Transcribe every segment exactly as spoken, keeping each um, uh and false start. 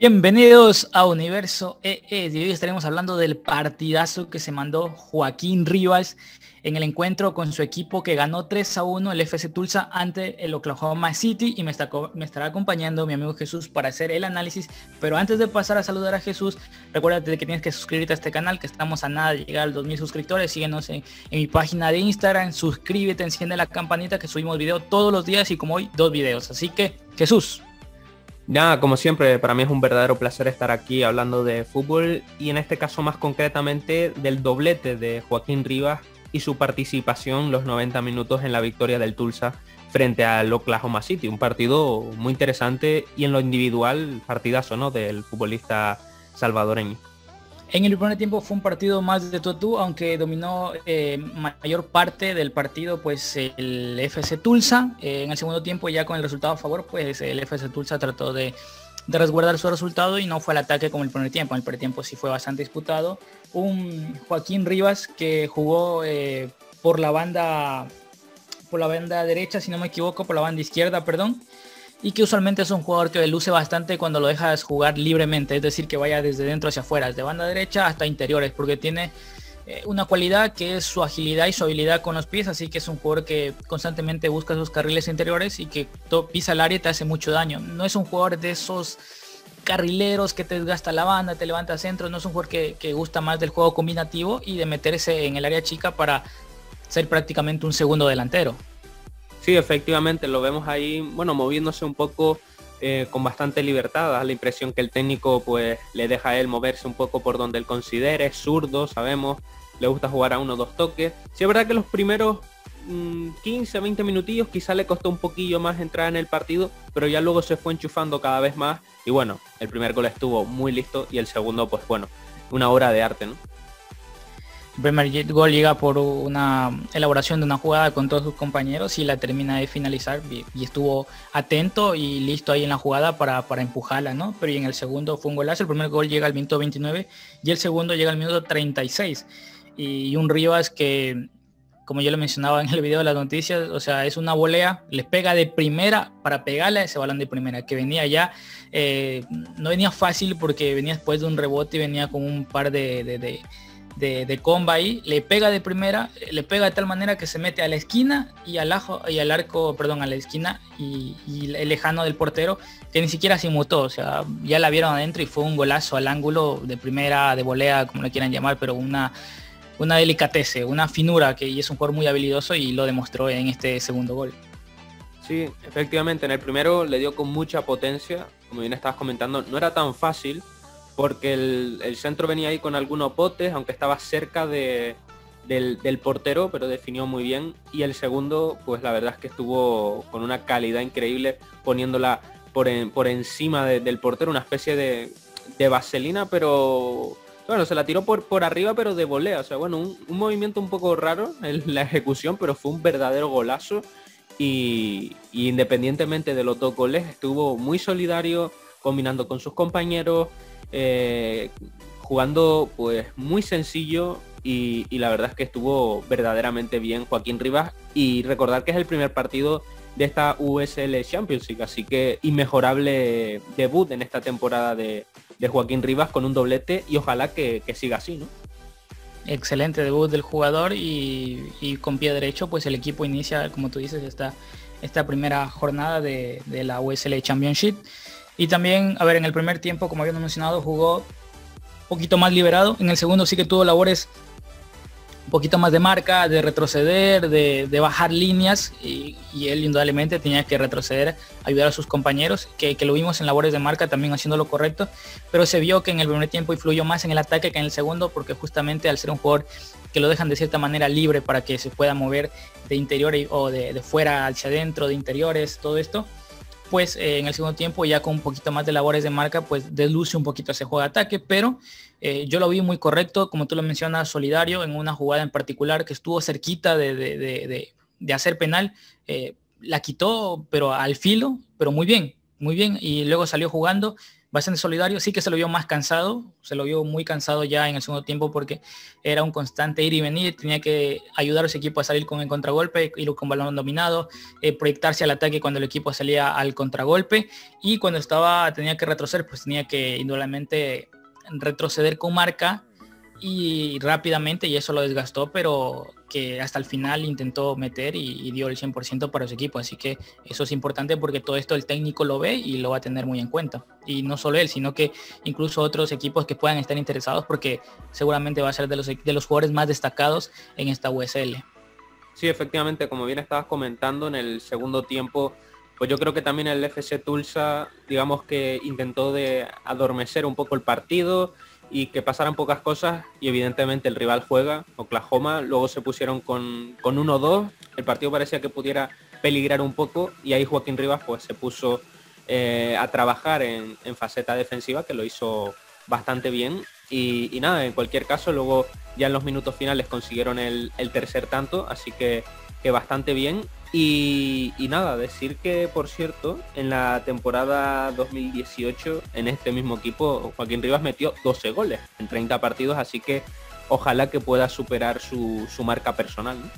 Bienvenidos a Universo E E. Y hoy estaremos hablando del partidazo que se mandó Joaquín Rivas en el encuentro con su equipo que ganó tres a uno el F C Tulsa ante el Oklahoma City, y me, está, me estará acompañando mi amigo Jesús para hacer el análisis. Pero antes de pasar a saludar a Jesús, recuérdate que tienes que suscribirte a este canal, que estamos a nada de llegar a los dos mil suscriptores. Síguenos en, en mi página de Instagram, suscríbete, enciende la campanita, que subimos video todos los días y como hoy, dos videos. Así que, Jesús. Nada, como siempre, para mí es un verdadero placer estar aquí hablando de fútbol y en este caso más concretamente del doblete de Joaquín Rivas y su participación los noventa minutos en la victoria del Tulsa frente al Oklahoma City. Un partido muy interesante y en lo individual partidazo, ¿no?, del futbolista salvadoreño. En el primer tiempo fue un partido más de tú a tú, aunque dominó eh, mayor parte del partido pues el F C Tulsa. Eh, en el segundo tiempo, ya con el resultado a favor, pues el F C Tulsa trató de, de resguardar su resultado y no fue al ataque como el primer tiempo. En el primer tiempo sí fue bastante disputado. Un Joaquín Rivas que jugó eh, por la banda por la banda derecha, si no me equivoco, por la banda izquierda, perdón. Y que usualmente es un jugador que luce bastante cuando lo dejas jugar libremente, es decir, que vaya desde dentro hacia afuera, desde banda derecha hasta interiores, porque tiene eh, una cualidad que es su agilidad y su habilidad con los pies, así que es un jugador que constantemente busca sus carriles interiores y que pisa el área y te hace mucho daño. No es un jugador de esos carrileros que te desgasta la banda, te levanta centro, no es un jugador que, que gusta más del juego combinativo y de meterse en el área chica para ser prácticamente un segundo delantero. Sí, efectivamente, lo vemos ahí, bueno, moviéndose un poco eh, con bastante libertad. Da la impresión que el técnico pues le deja a él moverse un poco por donde él considere. Es zurdo, sabemos, le gusta jugar a uno o dos toques. Sí, es verdad que los primeros mmm, quince, veinte minutillos quizá le costó un poquillo más entrar en el partido, pero ya luego se fue enchufando cada vez más. Y bueno, el primer gol estuvo muy listo y el segundo, pues bueno, una obra de arte, ¿no? El primer gol llega por una elaboración de una jugada con todos sus compañeros y la termina de finalizar, y estuvo atento y listo ahí en la jugada para, para empujarla, ¿no? Pero y en el segundo fue un golazo. El primer gol llega al minuto veintinueve y el segundo llega al minuto treinta y seis. Y un Rivas que, como yo le mencionaba en el video de las noticias, o sea, es una volea, le pega de primera para pegarle a ese balón de primera, que venía ya, eh, no venía fácil porque venía después de un rebote y venía con un par de... de, de de, de comba ahí, le pega de primera, le pega de tal manera que se mete a la esquina y al, ajo, y al arco, perdón, a la esquina y, y el lejano del portero, que ni siquiera se inmutó, o sea, ya la vieron adentro y fue un golazo al ángulo de primera, de volea, como le quieran llamar, pero una, una delicatese, una finura, que y es un jugador muy habilidoso y lo demostró en este segundo gol. Sí, efectivamente, en el primero le dio con mucha potencia, como bien estabas comentando, no era tan fácil, porque el, el centro venía ahí con algunos botes, aunque estaba cerca de, del, del portero, pero definió muy bien. Y el segundo, pues la verdad es que estuvo con una calidad increíble, poniéndola por, en, por encima de, del portero, una especie de, de vaselina, pero bueno, se la tiró por, por arriba, pero de volea. O sea, bueno, un, un movimiento un poco raro en la ejecución, pero fue un verdadero golazo. Y, y independientemente de los dos goles, estuvo muy solidario, combinando con sus compañeros, Eh, jugando pues muy sencillo y, y la verdad es que estuvo verdaderamente bien Joaquín Rivas, y recordar que es el primer partido de esta U S L Championship, así que inmejorable debut en esta temporada de, de Joaquín Rivas con un doblete y ojalá que, que siga así, ¿no? Excelente debut del jugador y, y con pie derecho pues el equipo inicia, como tú dices, esta, esta primera jornada de, de la U S L Championship. Y también, a ver, en el primer tiempo, como habíamos mencionado, jugó un poquito más liberado. En el segundo sí que tuvo labores un poquito más de marca, de retroceder, de, de bajar líneas. Y, y él indudablemente tenía que retroceder, ayudar a sus compañeros, que, que lo vimos en labores de marca también haciendo lo correcto. Pero se vio que en el primer tiempo influyó más en el ataque que en el segundo, porque justamente al ser un jugador que lo dejan de cierta manera libre para que se pueda mover de interior o de, de fuera hacia adentro, de interiores, todo esto, pues eh, en el segundo tiempo ya con un poquito más de labores de marca pues desluce un poquito ese juego de ataque, pero eh, yo lo vi muy correcto, como tú lo mencionas, solidario en una jugada en particular que estuvo cerquita de, de, de, de, de hacer penal, eh, la quitó pero al filo, pero muy bien, muy bien, y luego salió jugando bastante solidario. Sí que se lo vio más cansado, se lo vio muy cansado ya en el segundo tiempo porque era un constante ir y venir, tenía que ayudar a su equipo a salir con el contragolpe, ir con balón dominado, eh, proyectarse al ataque cuando el equipo salía al contragolpe, y cuando estaba tenía que retroceder, pues tenía que indudablemente retroceder con marca y rápidamente, y eso lo desgastó, pero que hasta el final intentó meter y, y dio el cien por ciento para su equipo, así que eso es importante porque todo esto el técnico lo ve y lo va a tener muy en cuenta, y no solo él, sino que incluso otros equipos que puedan estar interesados, porque seguramente va a ser de los, de los jugadores más destacados en esta U S L. Sí, efectivamente, como bien estabas comentando, en el segundo tiempo, pues yo creo que también el F C Tulsa, digamos que intentó de adormecer un poco el partido y que pasaran pocas cosas, y evidentemente el rival juega, Oklahoma, luego se pusieron con, con uno dos, el partido parecía que pudiera peligrar un poco, y ahí Joaquín Rivas pues se puso eh, a trabajar en, en faceta defensiva, que lo hizo bastante bien, y, y nada, en cualquier caso, luego ya en los minutos finales consiguieron el, el tercer tanto, así que, que bastante bien. Y, y nada, decir que, por cierto, en la temporada dos mil dieciocho, en este mismo equipo, Joaquín Rivas metió doce goles en treinta partidos, así que ojalá que pueda superar su, su marca personal, ¿no?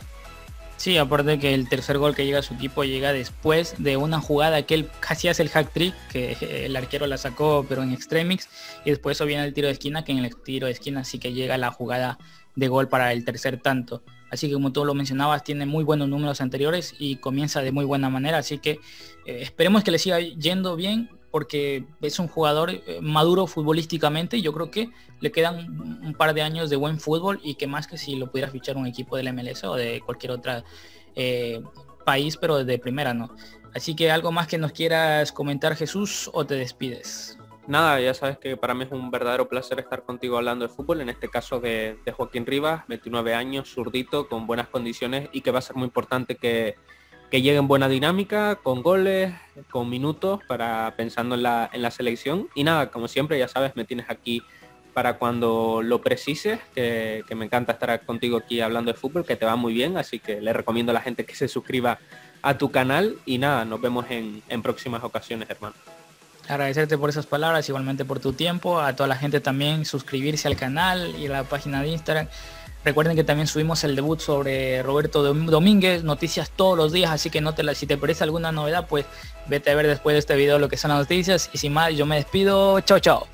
Sí, aparte que el tercer gol que llega a su equipo llega después de una jugada que él casi hace el hack trick, que el arquero la sacó pero en extremis, y después eso viene el tiro de esquina, que en el tiro de esquina sí que llega la jugada de gol para el tercer tanto. Así que, como tú lo mencionabas, tiene muy buenos números anteriores y comienza de muy buena manera, así que eh, esperemos que le siga yendo bien, porque es un jugador eh, maduro futbolísticamente, y yo creo que le quedan un, un par de años de buen fútbol, y que más que si lo pudiera fichar un equipo del M L S o de cualquier otro eh, país, pero de primera, ¿no? Así que, ¿algo más que nos quieras comentar, Jesús, o te despides? Nada, ya sabes que para mí es un verdadero placer estar contigo hablando de fútbol, en este caso de, de Joaquín Rivas, veintinueve años, zurdito, con buenas condiciones, y que va a ser muy importante que, que llegue en buena dinámica, con goles, con minutos, para pensando en la, en la selección. Y nada, como siempre, ya sabes, me tienes aquí para cuando lo precises, que, que me encanta estar contigo aquí hablando de fútbol, que te va muy bien, así que le recomiendo a la gente que se suscriba a tu canal, y nada, nos vemos en, en próximas ocasiones, hermano. Agradecerte por esas palabras, igualmente por tu tiempo, a toda la gente también suscribirse al canal y a la página de Instagram. Recuerden que también subimos el debut sobre Roberto Domínguez, noticias todos los días, así que no te la, si te parece alguna novedad, pues vete a ver después de este video lo que son las noticias, y sin más yo me despido, chao chao.